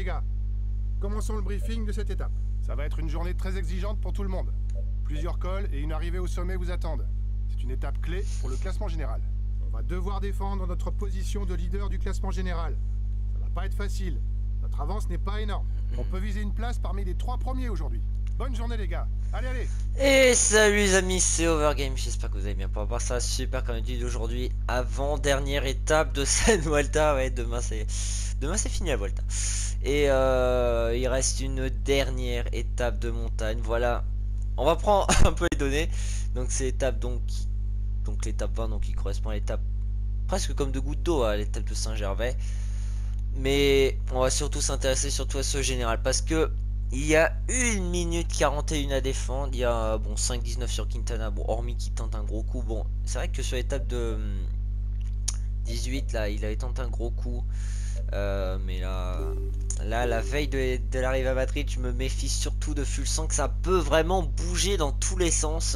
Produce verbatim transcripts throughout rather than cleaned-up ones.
gars. Commençons le briefing de cette étape. Ça va être une journée très exigeante pour tout le monde. Plusieurs cols et une arrivée au sommet vous attendent. C'est une étape clé pour le classement général. On va devoir défendre notre position de leader du classement général. Ça va pas être facile. Notre avance n'est pas énorme. On peut viser une place parmi les trois premiers aujourd'hui. Bonne journée les gars. Allez, allez. Et salut les amis, c'est Overgame. J'espère que vous allez bien. Pour voir ça, super comme dit aujourd'hui. Avant dernière étape de cette Vuelta. Ouais, demain c'est demain c'est fini la Vuelta. Et euh, il reste une dernière étape de montagne. Voilà. On va prendre un peu les données. Donc c'est l'étape donc donc l'étape vingt donc qui correspond à l'étape presque comme de goutte d'eau à l'étape de Saint-Gervais. Mais on va surtout s'intéresser surtout à ce général parce que il y a une minute quarante et un à défendre. Il y a bon cinq dix-neuf sur Quintana. Bon, hormis qu'il tente un gros coup. Bon, c'est vrai que sur l'étape de dix-huit, là, il avait tenté un gros coup. Euh, mais là, là, la veille de, de l'arrivée à Madrid, je me méfie surtout de Fulsan que ça peut vraiment bouger dans tous les sens.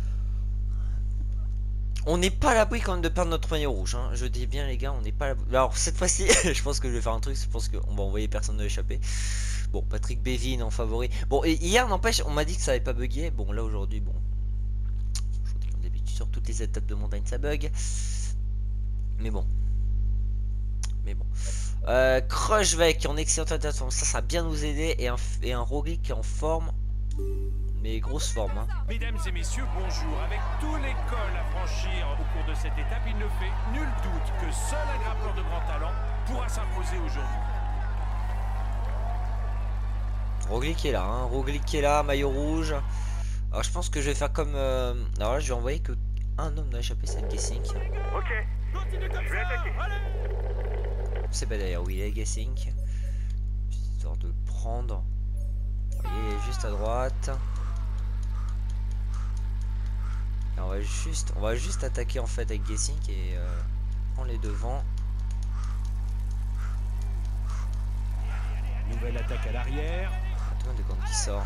On n'est pas à l'abri quand même de perdre notre maillot rouge. Hein. Je dis bien, les gars, on n'est pas à l'abri. Alors, cette fois-ci, je pense que je vais faire un truc. Je pense qu'on va envoyer personne de l'échapper. Bon, Patrick Bévin en favori. Bon, et hier, n'empêche, on m'a dit que ça avait pas bugué. Bon, là, aujourd'hui, bon. Aujourd'hui, comme d'habitude, sur toutes les étapes de montagne, ça bug. Mais bon. Mais bon. Euh, Kruijswijk qui est en excellente attaque. Ça, ça va bien nous aider. Et un, et un Roglic qui est en forme. Mais grosse forme. Hein. Mesdames et messieurs, bonjour. Avec tous les cols à franchir au cours de cette étape, il ne fait nul doute que seul un grimpeur de grand talent pourra s'imposer aujourd'hui. Roglic est là, hein. Roglic est là, maillot rouge. Alors je pense que je vais faire comme... Euh... Alors là je vais envoyer que un homme doit échapper, c'est Gesink. Ok, continue comme je vais attaquer. C'est pas d'ailleurs où il est, Gesink. Histoire de prendre. Il est juste à droite. Et on va juste, on va juste attaquer en fait avec Gesink et euh, prendre les devants. Nouvelle attaque à l'arrière. De quand qui sort.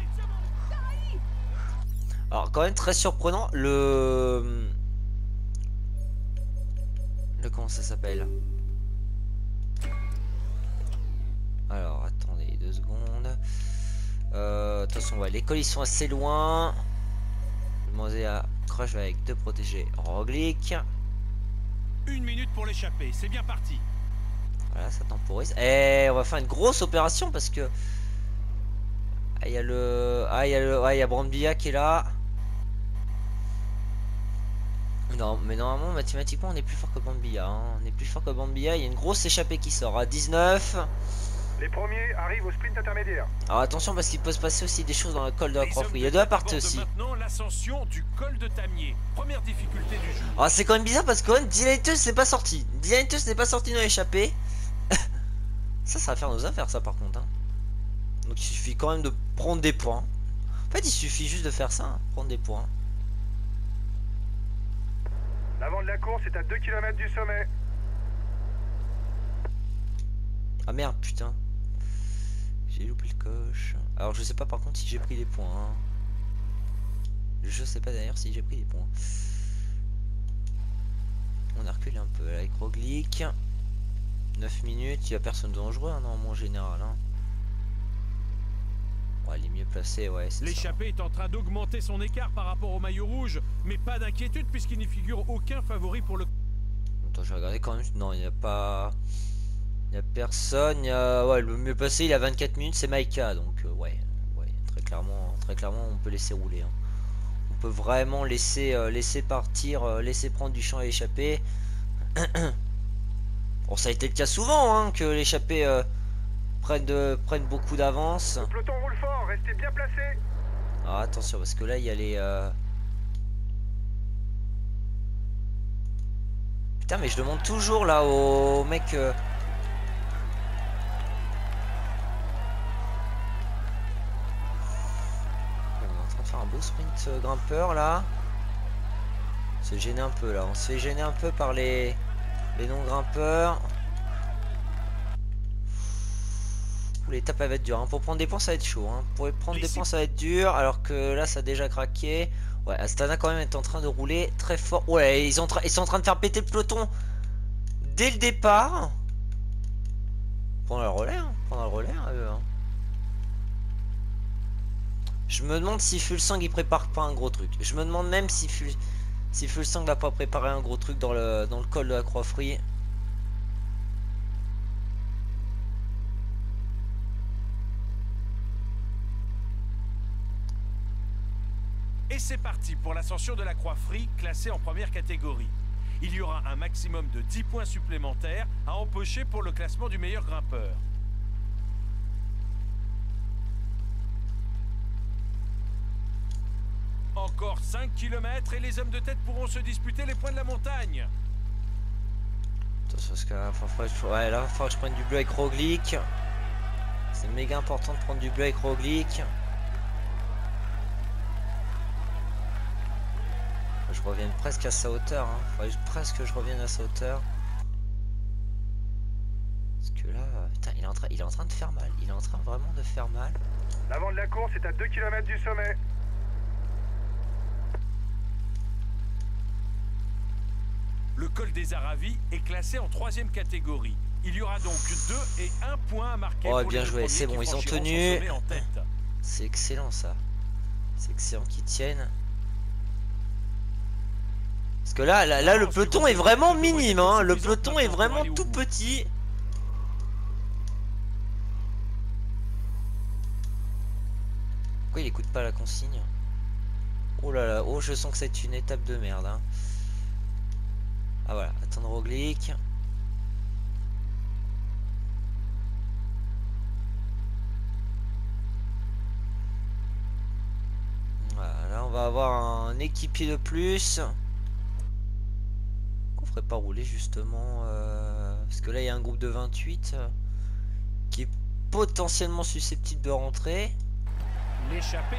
Alors quand même très surprenant le le comment ça s'appelle. Alors attendez deux secondes. Euh, attention ouais, les cols ils sont assez loin. Je vais demander à Kruijswijk de protéger Roglic. Une minute pour l'échapper, c'est bien parti. Voilà, ça temporise. Et on va faire une grosse opération parce que il y a le ah il y a le ah il y a Brambilla qui est là. Non mais normalement mathématiquement on est plus fort que Brambilla hein. On est plus fort que Brambilla. Il y a une grosse échappée qui sort à dix-neuf. Les premiers arrivent au sprint intermédiaire. Alors attention parce qu'il peut se passer aussi des choses dans le col de la Croix. Il y a deux parties aussi. Maintenant l'ascension du col de Tamier. Première difficulté du jeu. Alors c'est quand même bizarre parce que quand même Dylan n'est pas sorti. Dylan n'est pas sorti dans l'échappée. Ça ça va faire nos affaires ça par contre hein. Donc il suffit quand même de prendre des points. En fait il suffit juste de faire ça, hein, prendre des points. L'avant de la course est à deux kilomètres du sommet. Ah merde putain. J'ai loupé le coche. Alors je sais pas par contre si j'ai pris des points. Hein. Je sais pas d'ailleurs si j'ai pris des points. On a reculé un peu avec Roglic. neuf minutes, il y a personne dangereux hein, normalement en général. Hein. Ouais, il est mieux placé, ouais. L'échappée est en train d'augmenter son écart par rapport au maillot rouge, mais pas d'inquiétude puisqu'il n'y figure aucun favori pour le. Attends, je vais regarder quand même. Non, il n'y a pas. Il n'y a personne. Il y a... Ouais, le mieux placé, il a vingt-quatre minutes, c'est Maïka. Donc, euh, ouais, ouais, très clairement, très clairement, on peut laisser rouler. Hein. On peut vraiment laisser, euh, laisser partir, euh, laisser prendre du champ à l'échappée. Bon, ça a été le cas souvent, hein, que l'échappée. Euh... Prennent, de, prennent beaucoup d'avance. Le peloton roule fort, restez bien placés. Ah, attention, parce que là, il y a les... Euh... Putain, mais je demande toujours, là, au mec... Euh... On est en train de faire un beau sprint euh, grimpeur, là. On se fait gêner un peu, là. On se fait gêner un peu par les, les non-grimpeurs. L'étape va être dure hein. Pour prendre des points ça va être chaud hein. Pour prendre des points ça va être dur. Alors que là ça a déjà craqué. Ouais, Astana quand même est en train de rouler très fort. Ouais, ils, ont ils sont en train de faire péter le peloton dès le départ. Prendre le relais hein. Prendre le relais hein. Je me demande si Fulsang il prépare pas un gros truc. Je me demande même si Ful... si Fulsang va pas préparer un gros truc dans le dans le col de la Croix-Frie. Et c'est parti pour l'ascension de la Croix-Frie, classée en première catégorie. Il y aura un maximum de dix points supplémentaires à empocher pour le classement du meilleur grimpeur. Encore cinq kilomètres et les hommes de tête pourront se disputer les points de la montagne. Attention parce que là, faut, ouais, là, faut que je prenne du bleu avec Roglic. C'est méga important de prendre du bleu avec Roglic. Je revienne presque à sa hauteur, hein. Faudrait presque que je revienne à sa hauteur. Parce que là, putain, il est, en train, il est en train de faire mal. Il est en train vraiment de faire mal. L'avant de la course est à deux kilomètres du sommet. Le col des Aravis est classé en troisième catégorie. Il y aura donc deux et un point à marquer. Oh, pour bien les joué, c'est bon, ils ont tenu. C'est excellent ça. C'est excellent qu'ils tiennent. Parce que là, là, là, le peloton est vraiment minime, hein. Le peloton est vraiment tout petit. Pourquoi il écoute pas la consigne? Oh là là, oh je sens que c'est une étape de merde, hein. Ah voilà, attendre Roglic. Voilà, là on va avoir un équipier de plus. Ferait pas rouler justement euh, parce que là il y a un groupe de vingt-huit euh, qui est potentiellement susceptible de rentrer. L'échappée.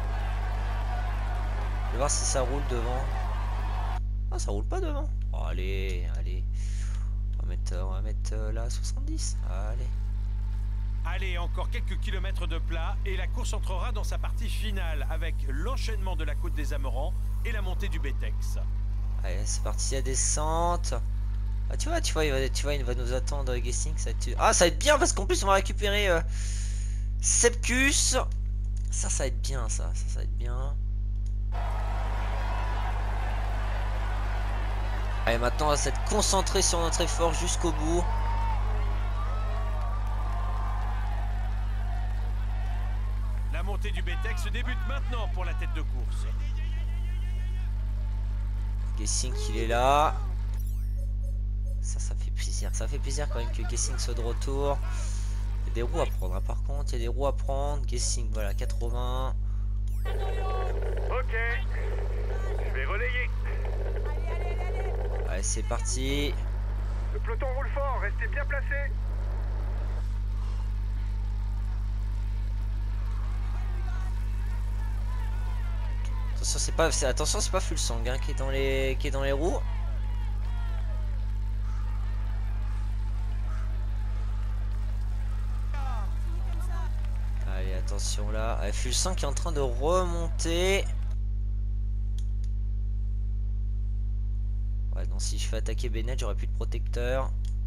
Je vais voir si ça roule devant. Ah, ça roule pas devant. Oh, allez, allez. On va mettre, on va mettre euh, là soixante-dix. Allez. Allez, encore quelques kilomètres de plat et la course entrera dans sa partie finale avec l'enchaînement de la côte des Amerants et la montée du Bétex. Allez, c'est parti, la descente. Ah, tu vois, tu vois, il va, tu vois, il va nous attendre Gessing. Ça va être... Ah, ça va être bien parce qu'en plus, on va récupérer euh, Sepkus. Ça, ça va être bien, ça. Ça, ça va être bien. Allez, maintenant, on va s'être concentré sur notre effort jusqu'au bout. La montée du Bétex débute maintenant pour la tête de course. Gessing il est là. Ça, ça fait plaisir. Ça fait plaisir quand même que Gessing soit de retour. Il y a des roues à prendre, hein, par contre. Il y a des roues à prendre. Gessing, voilà, quatre-vingts. Ok. Je vais relayer. Allez, c'est parti. Le peloton roule fort, restez bien placés. Attention, c'est pas, attention, c'est pas Fulsang hein, qui est dans les, qui est dans les roues. Allez, attention là. Allez, Fulsang qui est en train de remonter. Ouais, non, si je fais attaquer Bennett, j'aurais plus de protecteur.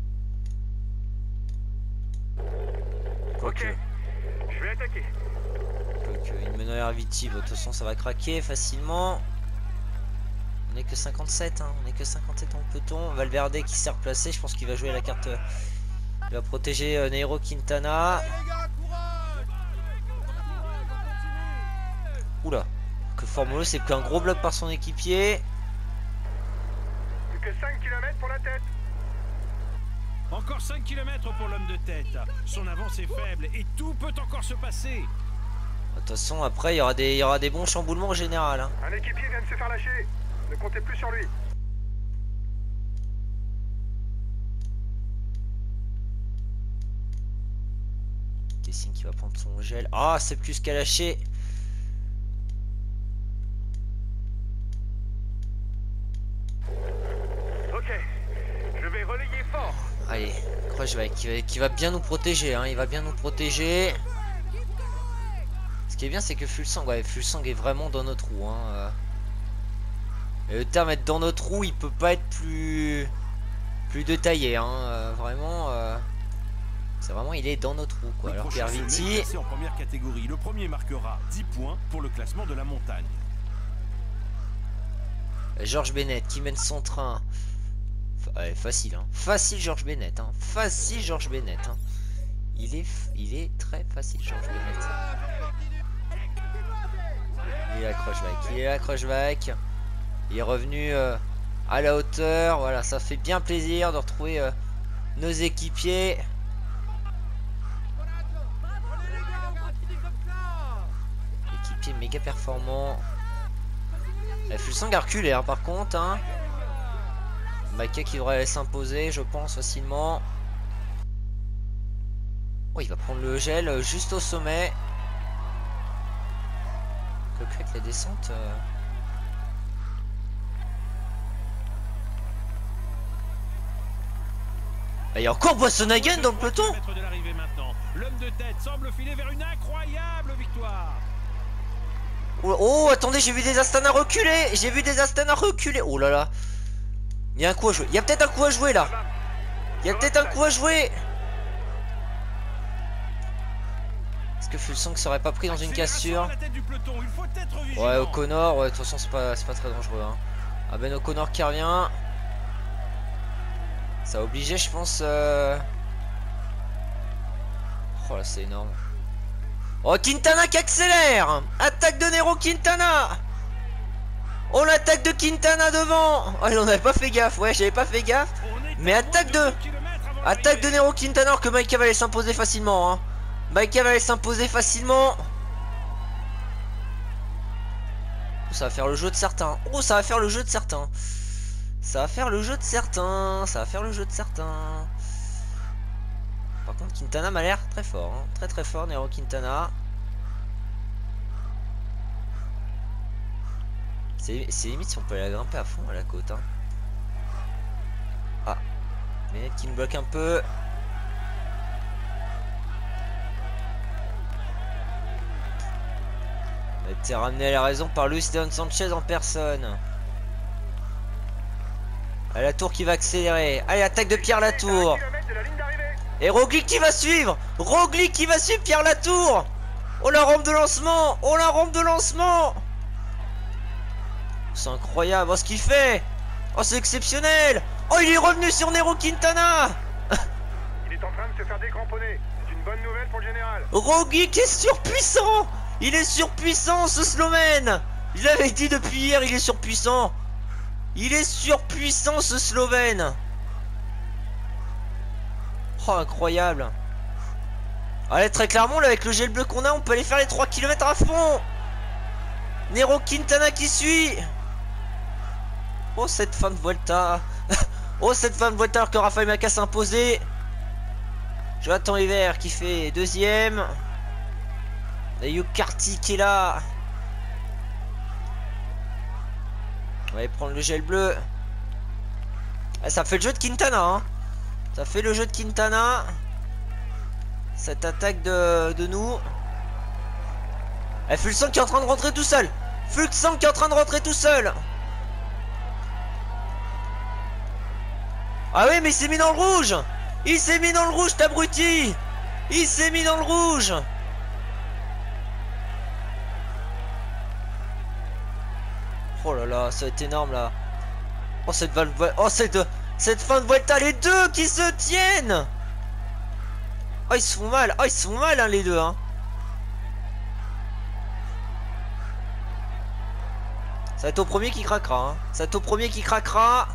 Ok, je vais attaquer. Une meneur Viti, de toute façon ça va craquer facilement. On est que cinquante-sept, hein. On est que cinquante-sept en peloton. Valverde qui s'est replacé, je pense qu'il va jouer la carte. Il va protéger euh, Nairo Quintana. Oula, que Formolo s'est pris un gros bloc par son équipier. Plus que cinq kilomètres pour la tête. Encore cinq kilomètres pour l'homme de tête. Son avance est faible et tout peut encore se passer. De toute façon, après, il y aura des, il y aura des bons chamboulements en général. Hein. Un équipier vient de se faire lâcher. Ne comptez plus sur lui. Gessing qui va prendre son gel. Ah, c'est plus qu'à lâcher. Ok, je vais relayer fort. Allez, Croix qui va, qui va bien nous protéger. Hein. Il va bien nous protéger. Ce qui est bien, c'est que Fulsang, ouais, Fulsang est vraiment dans notre roue. Hein. Et le terme être dans notre roue, il peut pas être plus plus détaillé. Hein. Euh, vraiment, euh, C'est vraiment, il est dans nos trous, quoi. Le Alors prochain sommet Kerviti... classé en première catégorie. Le premier marquera dix points pour le classement de la montagne. George Bennett qui mène son train. Ouais, facile, hein. Facile, George Bennett. Hein. Facile, George Bennett. Hein. Il est, il est très facile, George Bennett. Il est à Crochback. Il est à Crochback. Il est revenu euh, à la hauteur. Voilà, ça fait bien plaisir de retrouver euh, nos équipiers. Équipier méga performant. La Fulsang a reculé, hein, par contre. Hein. Maika qui devrait aller s'imposer, je pense, facilement. Oh, il va prendre le gel juste au sommet. Que avec la descente. Euh... Il y a encore Boissonhagen dans le peloton. L'homme de tête semble filer vers une incroyable victoire. Oh, oh, attendez, j'ai vu des Astana reculer. J'ai vu des Astana reculer. Oh là là. Il y a un coup à jouer. Il y a peut-être un coup à jouer là. Il y a peut-être un coup à jouer. Est-ce que Fulsang serait pas pris dans une cassure? Ouais, O'Connor. Ouais, de toute façon, c'est pas, c'est pas très dangereux. Hein. Ah ben, O'Connor qui revient. Ça a obligé, je pense. Euh... Oh là, c'est énorme. Oh, Quintana qui accélère. Attaque de Nero Quintana. Oh, l'attaque de Quintana devant. Oh, on n'avait pas fait gaffe. Ouais, j'avais pas fait gaffe. Mais attaque de Attaque de Nero Quintana, alors que Maika va aller s'imposer facilement. Hein. Maika va aller s'imposer facilement. Oh, ça va faire le jeu de certains. Oh, ça va faire le jeu de certains. Ça va faire le jeu de certains. Ça va faire le jeu de certains. Par contre, Quintana m'a l'air très fort. Hein. Très très fort, Nero Quintana. C'est limite si on peut aller la grimper à fond à la côte. Hein. Ah. Bennett qui me bloque un peu. On a été ramené à la raison par Luis Leon Sanchez en personne. Allez, la tour qui va accélérer. Allez, attaque de Pierre Latour. Et Roglic qui va suivre. Roglic qui va suivre Pierre Latour. Oh, la rampe de lancement. Oh, la rampe de lancement. C'est incroyable. Oh, ce qu'il fait. Oh, c'est exceptionnel. Oh, il est revenu sur Nero Quintana. Il est en train de se faire décramponner. C'est une bonne nouvelle pour le général. Roglic est surpuissant. Il est surpuissant, ce Slovène. Je l'avais dit depuis hier, il est surpuissant. Il est surpuissant, ce Slovène. Oh, incroyable. Allez, très clairement, là, avec le gel bleu qu'on a, on peut aller faire les trois kilomètres à fond. Nero Quintana qui suit. Oh, cette fin de Vuelta. Oh, cette fin de Vuelta alors que Rafael Maika s'est imposé. Jonathan Hiver qui fait deuxième. Et Hugh Carty qui est là. On va aller prendre le gel bleu. Ah, ça fait le jeu de Quintana. Hein. Ça fait le jeu de Quintana. Cette attaque de, de nous. Et Fulsang qui est en train de rentrer tout seul. Fulsang qui est en train de rentrer tout seul. Ah oui, mais il s'est mis dans le rouge. Il s'est mis dans le rouge, t'abruti. Il s'est mis dans le rouge. Oh là là, ça va être énorme là. Oh cette valve, oh cette, cette fin de Vuelta, les deux qui se tiennent. Oh ils se font mal, oh ils se font mal hein, les deux hein. Ça va être au premier qui craquera hein. Ça va être au premier qui craquera.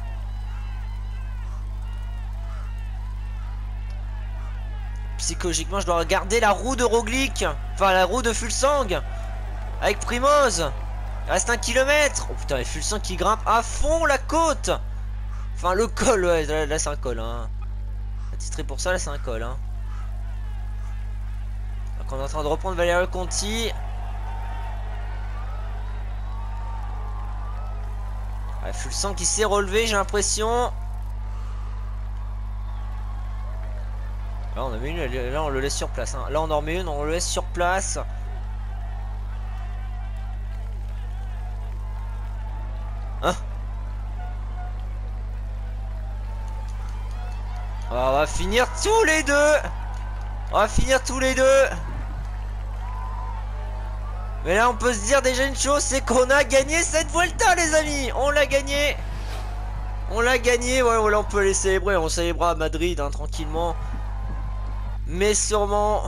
Psychologiquement je dois regarder la roue de Roglic. Enfin la roue de Fulsang. Avec Primoz. Il reste un kilomètre. Oh putain, les Fulsang qui grimpe à fond la côte. Enfin le col, ouais, là, là c'est un col hein. Attitré pour ça, là c'est un col hein. Donc on est en train de reprendre Valerio Conti. Ouais, Fulsang qui s'est relevé, j'ai l'impression. Là on a mis une, là on le laisse sur place hein. Là on en remet une, on le laisse sur place. Hein? On va finir tous les deux. On va finir tous les deux. Mais là on peut se dire déjà une chose, c'est qu'on a gagné cette Vuelta les amis. On l'a gagné. On l'a gagné, ouais, voilà, on peut les célébrer. On célébrera à Madrid hein, tranquillement. Mais sûrement.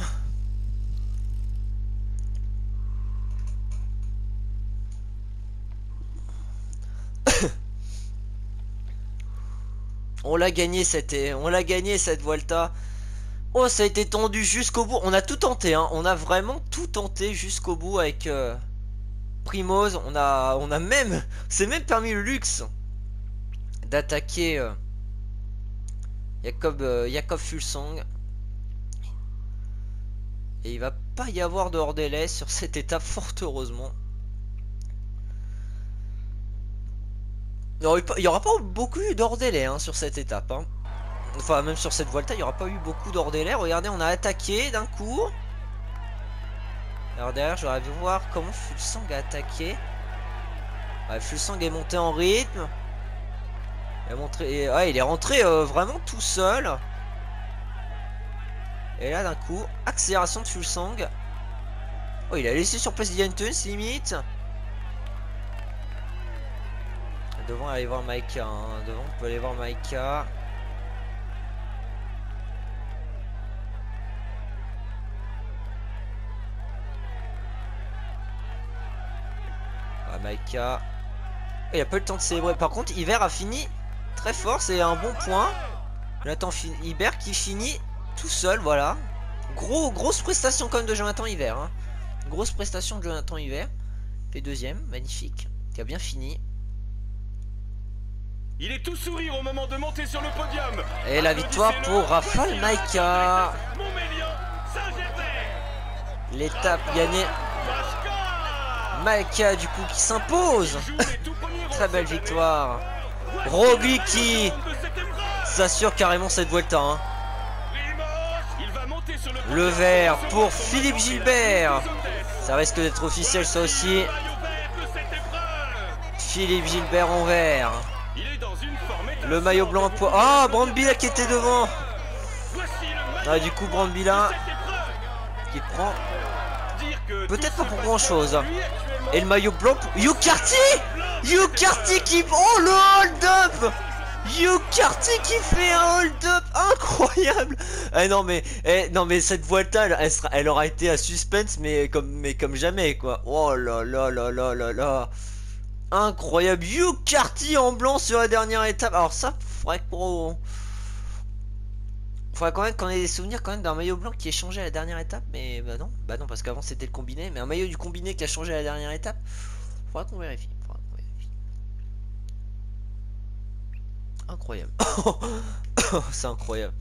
On l'a gagné cette, on l'a gagné cette Vuelta. Oh, ça a été tendu jusqu'au bout. On a tout tenté, hein. On a vraiment tout tenté jusqu'au bout avec euh, Primoz. On a, on a même, c'est même permis le luxe d'attaquer euh, Jakob, euh, Jakob Fuglsang. Et il va pas y avoir de hors délai sur cette étape, fort heureusement. Il n'y aura pas beaucoup eu d'hors délai hein, sur cette étape. Hein. Enfin, même sur cette Vuelta, il n'y aura pas eu beaucoup d'hors délai. Regardez, on a attaqué d'un coup. Alors derrière, j'aurais vu voir comment Fuglsang a attaqué. Ouais, Fuglsang est monté en rythme. Il, a montré... ouais, il est rentré euh, vraiment tout seul. Et là, d'un coup, accélération de Fuglsang. Oh, il a laissé sur place Jentens, limite. Devant, aller voir Maika. Hein. Devant, on peut aller voir Maika. Ah, Maika. Il a pas eu le temps de célébrer. Par contre, Hiver a fini très fort. C'est un bon point. Jonathan Hiver qui finit tout seul. Voilà. Gros, grosse prestation quand même de Jonathan Hiver. Hein. Grosse prestation de Jonathan Hiver. Fait deuxième. Magnifique. Qui a bien fini. Il est tout sourire au moment de monter sur le podium. Et la victoire pour Rafał Majka. L'étape gagnée. Majka du coup qui s'impose. Très belle victoire. Roglic qui s'assure carrément cette Vuelta. Hein. Le vert pour Philippe Gilbert. Ça risque d'être officiel ça aussi. Philippe Gilbert en vert. Le maillot blanc pour... Ah, oh, Brambilla qui était devant. Ah, du coup, Brambilla qui prend... Peut-être pas pour grand chose. Et le maillot blanc pour... Hugh Carty Hugh Carty qui... Oh, le hold-up Hugh Carty qui fait un hold-up incroyable. Eh non mais, eh, non mais cette Vuelta, elle, elle, sera, elle aura été à suspense, mais comme, mais comme jamais quoi. Oh là là là là là là. Incroyable, Hugh Carty en blanc sur la dernière étape. Alors ça, faudrait qu'on... Faudrait quand même qu'on ait des souvenirs quand même d'un maillot blanc qui est changé à la dernière étape. Mais bah non, bah non parce qu'avant c'était le combiné. Mais un maillot du combiné qui a changé à la dernière étape. Faudrait qu'on vérifie. Faudrait qu'on vérifie. Incroyable. C'est incroyable.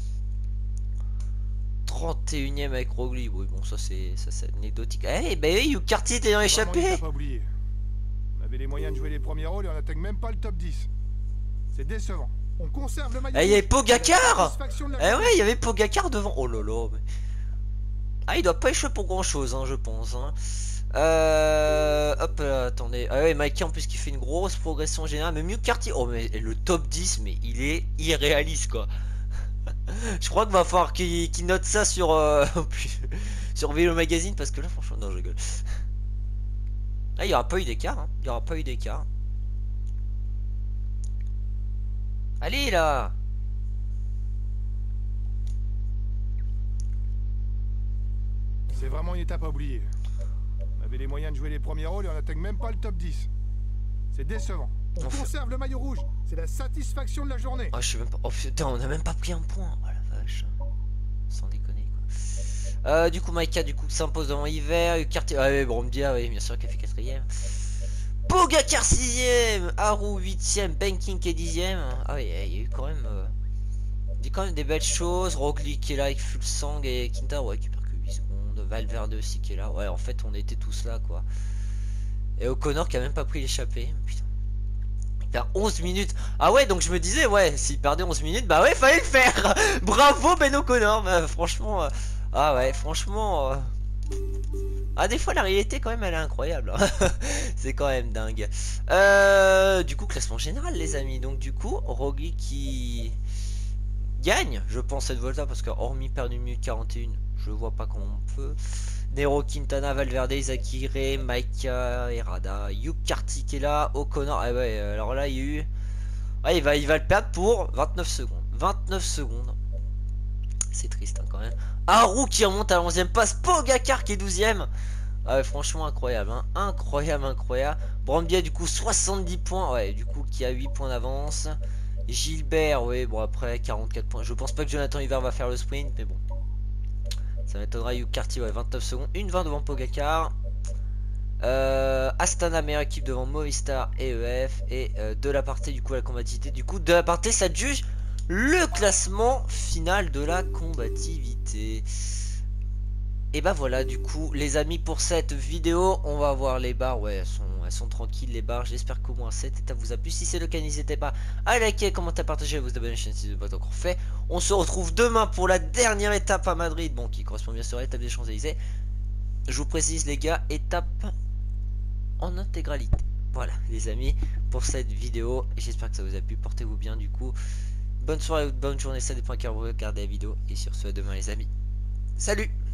trente et unième avec Roglic. Oui bon ça c'est ça c'est anecdotique. Eh hey, bah oui, Hugh Carty était dans l'échappée. On avait les moyens de jouer les premiers rôles et on n'atteigne même pas le top dix. C'est décevant. On conserve le maillot. Eh, il y avait Pogacar. Eh ouais, il y avait Pogacar devant. Oh lolo. Mais... Ah, il doit pas échouer pour grand chose, hein, je pense. Hein. Euh... Hop, euh, attendez. Ah ouais, Mikey en plus qui fait une grosse progression générale. Mais Hugh Carty. Oh, mais le top dix, mais il est irréaliste quoi. Je crois qu'il va falloir qu'il qu'il note ça sur, euh... sur Vélo Magazine parce que là, franchement, non, je rigole. Là, il n'y aura pas eu d'écart. Hein. Il n'y aura pas eu d'écart. Allez, là. C'est vraiment une étape à oublier. On avait les moyens de jouer les premiers rôles et on n'atteigne même pas le top dix. C'est décevant. On enfin... conserve le maillot rouge. C'est la satisfaction de la journée. Oh, je sais même pas... Oh putain, on a même pas pris un point. Oh la vache. Sans déconner quoi. Euh, du coup, Maika du coup s'impose devant Hiver. Cartier. Ah oui, Brambilla, oui, bien sûr qu'elle fait quatrième. Pogacar sixième, Haru huitième, Benking qui est dixième. Ah oui, il y a eu quand même, euh, il y a quand même des belles choses. Roglic qui est là avec Fuglsang et Quinta, ouais, qui perd que huit secondes. Valverde aussi qui est là. Ouais, en fait, on était tous là, quoi. Et O'Connor qui a même pas pris l'échappée. Putain. Il perd onze minutes. Ah ouais, donc je me disais, ouais, s'il perdait onze minutes, bah ouais, fallait le faire. Bravo Ben O'Connor. Bah, franchement, euh... ah ouais, franchement. Euh... Ah des fois la réalité quand même elle est incroyable. C'est quand même dingue. euh, Du coup classement général les amis. Donc du coup Roglic qui gagne, je pense, cette Volta, parce que hormis perdre une minute quarante et un, je vois pas comment on peut. Nero, Quintana, Valverde, Zakire, Maika, Errada, Hugh Carty qui est là, O'Connor. Ah ouais, alors là, il y a eu... Ah, il va, il va le perdre pour vingt-neuf secondes. vingt-neuf secondes. C'est triste hein, quand même. Haru qui remonte à la onzième passe. Pogacar qui est douzième. Ah ouais, franchement incroyable. Hein. Incroyable, incroyable. Brambia du coup soixante-dix points. Ouais, du coup qui a huit points d'avance. Gilbert, ouais, bon après quarante-quatre points. Je pense pas que Jonathan Hiver va faire le sprint, mais bon. Ça m'étonnera. Hugh Carty, ouais, vingt-neuf secondes. une vingt devant Pogacar. Euh, Astana, meilleure équipe devant Movistar et E F. Et euh, de la partie, du coup, la combativité. Du coup, de la partie, ça juge le classement final de la combativité. Et bah voilà, du coup, les amis, pour cette vidéo, on va voir les barres. Ouais, elles sont, elles sont tranquilles, les barres. J'espère qu'au moins cette étape vous a plu. Si c'est le cas, n'hésitez pas à liker, commenter, partager, vous abonner à la chaîne si ce n'est pas encore fait. On se retrouve demain pour la dernière étape à Madrid. Bon, qui correspond bien sûr à l'étape des Champs-Élysées. Je vous précise, les gars, étape en intégralité. Voilà, les amis, pour cette vidéo. J'espère que ça vous a plu. Portez-vous bien, du coup. Bonne soirée ou bonne journée, ça dépend à qui vous regardez la vidéo. Et sur ce, à demain, les amis. Salut!